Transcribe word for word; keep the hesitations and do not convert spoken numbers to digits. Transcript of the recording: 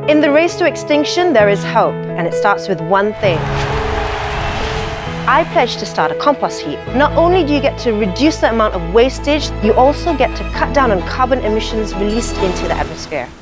In the race to extinction, there is hope, and it starts with one thing. I pledge to start a compost heap. Not only do you get to reduce the amount of wastage, you also get to cut down on carbon emissions released into the atmosphere.